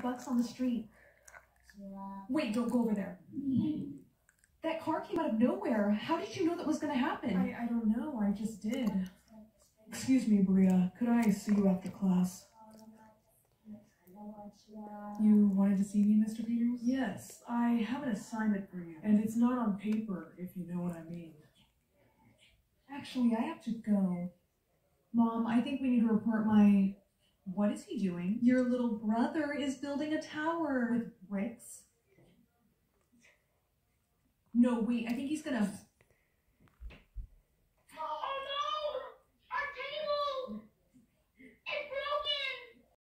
$5 on the street. Wait, don't go over there. That car came out of nowhere. How did you know that was going to happen? I don't know. I just did. Excuse me, Bria. Could I see you after class? You wanted to see me, Mr. Peters? Yes, I have an assignment for you. And it's not on paper, if you know what I mean. Actually, I have to go. Mom, I think we need to report my... What is he doing? Your little brother is building a tower. With bricks? No, wait, I think he's gonna